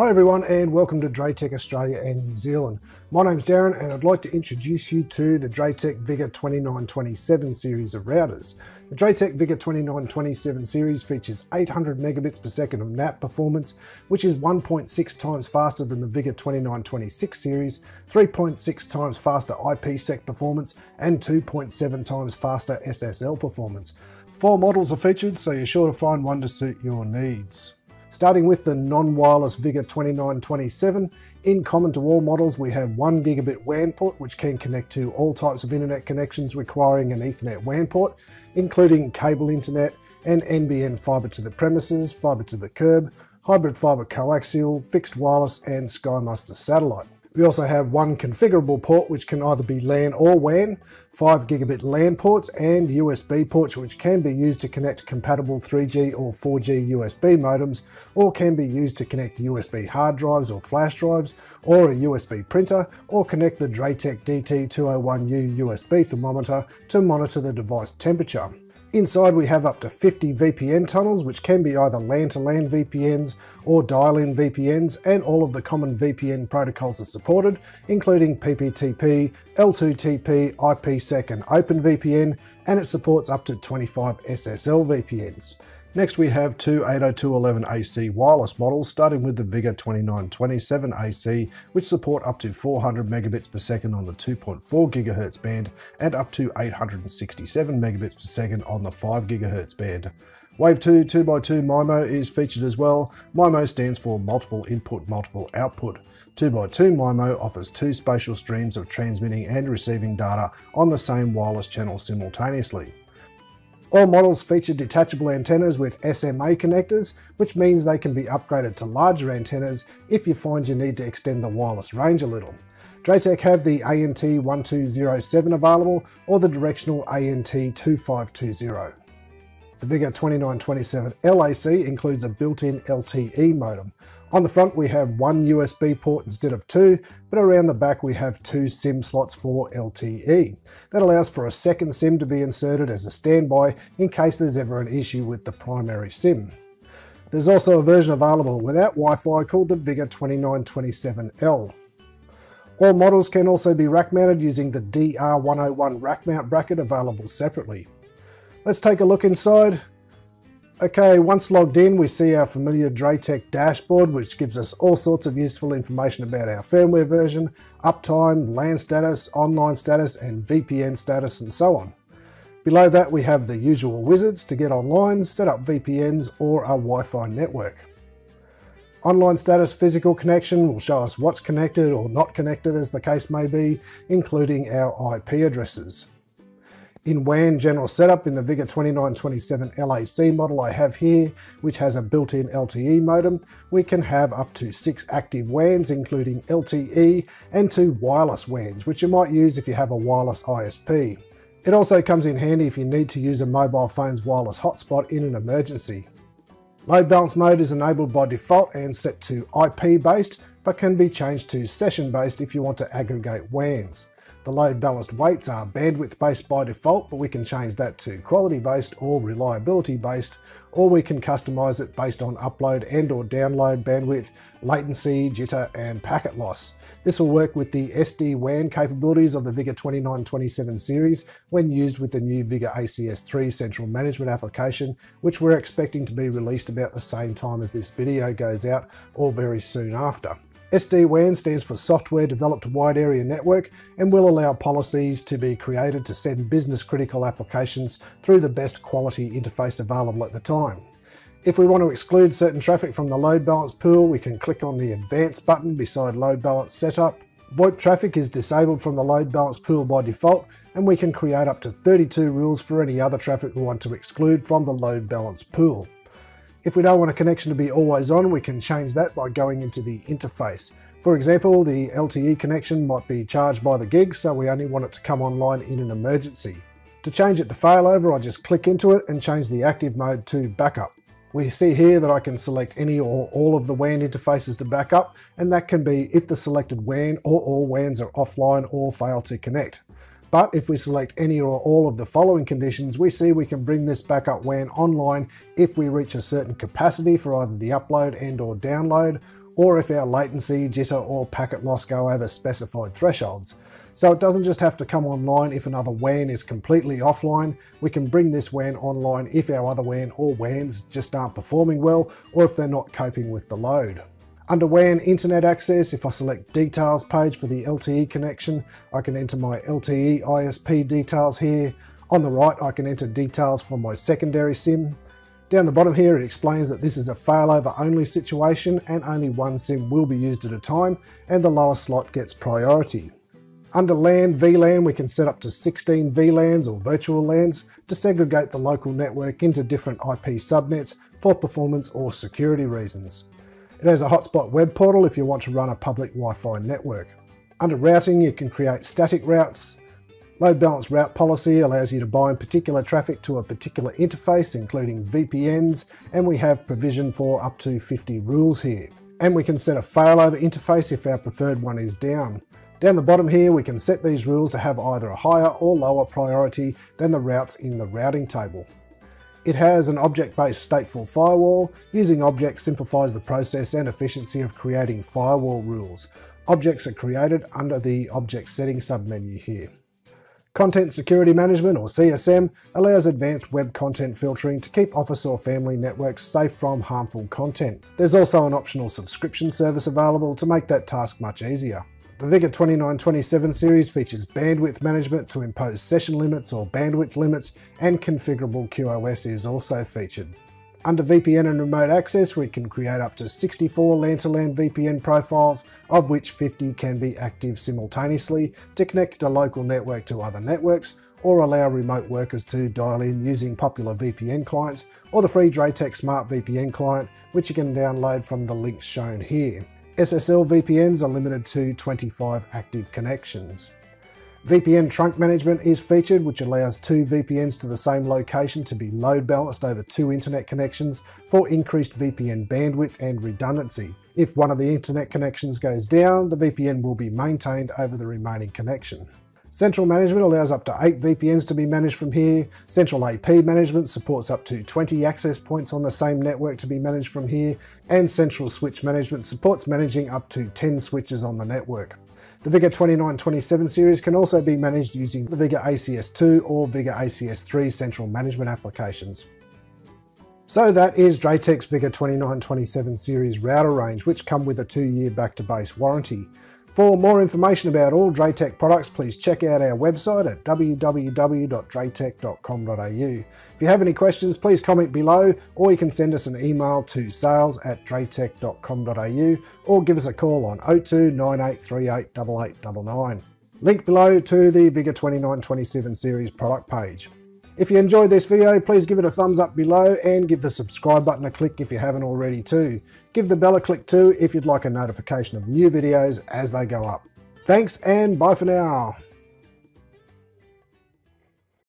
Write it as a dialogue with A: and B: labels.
A: Hi everyone and welcome to DrayTek Australia and New Zealand. My name's Darren and I'd like to introduce you to the DrayTek Vigor2927 series of routers. The DrayTek Vigor2927 series features 800 megabits per second of NAP performance, which is 1.6 times faster than the Vigor2926 series, 3.6 times faster IPSec performance, and 2.7 times faster SSL performance. 4 models are featured, so you're sure to find one to suit your needs. Starting with the non-wireless Vigor2927, in common to all models we have 1 gigabit WAN port which can connect to all types of internet connections requiring an Ethernet WAN port, including cable internet and NBN fibre to the premises, fibre to the curb, hybrid fibre coaxial, fixed wireless and SkyMuster satellite. We also have 1 configurable port which can either be LAN or WAN, 5 gigabit LAN ports and USB ports which can be used to connect compatible 3G or 4G USB modems, or can be used to connect USB hard drives or flash drives, or a USB printer, or connect the DrayTek DT201U USB thermometer to monitor the device temperature. Inside we have up to 50 Vpn tunnels which can be either LAN-to-LAN VPNs or dial-in VPNs, and all of the common VPN protocols are supported, including PPTP, L2TP, IPSec and OpenVPN, and it supports up to 25 SSL VPNs. Next we have 2 802.11ac wireless models, starting with the Vigor2927AC, which support up to 400 megabits per second on the 2.4 GHz band and up to 867 megabits per second on the 5 GHz band. Wave 2 2x2 MIMO is featured as well. MIMO stands for multiple input, multiple output. 2x2 MIMO offers 2 spatial streams of transmitting and receiving data on the same wireless channel simultaneously. All models feature detachable antennas with SMA connectors, which means they can be upgraded to larger antennas if you find you need to extend the wireless range a little. DrayTek have the ANT1207 available, or the directional ANT2520. The Vigor2927 LAC includes a built-in LTE modem. On the front we have 1 USB port instead of 2, but around the back we have 2 SIM slots for LTE. That allows for a second SIM to be inserted as a standby in case there's ever an issue with the primary SIM. There's also a version available without Wi-Fi called the Vigor2927L. All models can also be rack mounted using the DR101 rack mount bracket available separately. Let's take a look inside. Okay, once logged in, we see our familiar DrayTek dashboard, which gives us all sorts of useful information about our firmware version, uptime, LAN status, online status, and VPN status, and so on. Below that, we have the usual wizards to get online, set up VPNs, or a Wi-Fi network. Online status physical connection will show us what's connected or not connected as the case may be, including our IP addresses. In WAN general setup, in the Vigor2927 LAC model I have here, which has a built-in LTE modem, we can have up to 6 active WANs, including LTE, and 2 wireless WANs, which you might use if you have a wireless ISP. It also comes in handy if you need to use a mobile phone's wireless hotspot in an emergency. Load balance mode is enabled by default and set to IP based, but can be changed to session based if you want to aggregate WANs. The load balanced weights are bandwidth based by default, but we can change that to quality based or reliability based, or we can customize it based on upload and or download bandwidth, latency, jitter and packet loss. This will work with the SD-WAN capabilities of the Vigor2927 series when used with the new Vigor ACS3 central management application, which we're expecting to be released about the same time as this video goes out, or very soon after. SD-WAN stands for Software Developed Wide Area Network, and will allow policies to be created to send business critical applications through the best quality interface available at the time. If we want to exclude certain traffic from the load balance pool, we can click on the Advanced button beside Load Balance Setup. VoIP traffic is disabled from the load balance pool by default, and we can create up to 32 rules for any other traffic we want to exclude from the load balance pool. If we don't want a connection to be always on, we can change that by going into the interface. For example, the LTE connection might be charged by the gig, so we only want it to come online in an emergency. To change it to failover, I just click into it and change the active mode to backup. We see here that I can select any or all of the WAN interfaces to backup, and that can be if the selected WAN or all WANs are offline or fail to connect. But if we select any or all of the following conditions, we see we can bring this backup WAN online if we reach a certain capacity for either the upload and or download, or if our latency, jitter or packet loss go over specified thresholds. So it doesn't just have to come online if another WAN is completely offline. We can bring this WAN online if our other WAN or WANs just aren't performing well, or if they're not coping with the load. Under WAN internet access, if I select details page for the LTE connection, I can enter my LTE ISP details here. On the right, I can enter details from my secondary SIM. Down the bottom here, it explains that this is a failover only situation and only one SIM will be used at a time, and the lower slot gets priority. Under LAN, VLAN, we can set up to 16 VLANs or virtual LANs to segregate the local network into different IP subnets for performance or security reasons. It has a hotspot web portal if you want to run a public Wi-Fi network. Under routing, you can create static routes. Load balance route policy allows you to bind particular traffic to a particular interface, including VPNs, and we have provision for up to 50 rules here. And we can set a failover interface if our preferred one is down. Down the bottom here, we can set these rules to have either a higher or lower priority than the routes in the routing table. It has an object-based stateful firewall. Using objects simplifies the process and efficiency of creating firewall rules. Objects are created under the Object Settings submenu here. Content Security Management, or CSM, allows advanced web content filtering to keep office or family networks safe from harmful content. There's also an optional subscription service available to make that task much easier. The Vigor2927 series features bandwidth management to impose session limits or bandwidth limits, and configurable QoS is also featured. Under VPN and remote access, we can create up to 64 LAN-to-LAN VPN profiles, of which 50 can be active simultaneously to connect a local network to other networks, or allow remote workers to dial in using popular VPN clients, or the free DrayTek Smart VPN client, which you can download from the links shown here. SSL VPNs are limited to 25 active connections. Vpn Trunk Management is featured, which allows 2 VPNs to the same location to be load balanced over 2 internet connections for increased VPN bandwidth and redundancy. If one of the internet connections goes down, the VPN will be maintained over the remaining connection. Central Management allows up to 8 VPNs to be managed from here. Central AP Management supports up to 20 access points on the same network to be managed from here. And Central Switch Management supports managing up to 10 switches on the network. The Vigor2927 series can also be managed using the Vigor ACS2 or Vigor ACS3 central management applications. So that is DrayTek's Vigor2927 series router range, which come with a 2-year back-to-base warranty. For more information about all DrayTek products, please check out our website at www.draytek.com.au. If you have any questions, please comment below, or you can send us an email to sales@draytek.com.au, or give us a call on 02 9838 8899. Link below to the Vigor2927 series product page. If you enjoyed this video, please give it a thumbs up below and give the subscribe button a click if you haven't already too. Give the bell a click too if you'd like a notification of new videos as they go up. Thanks and bye for now.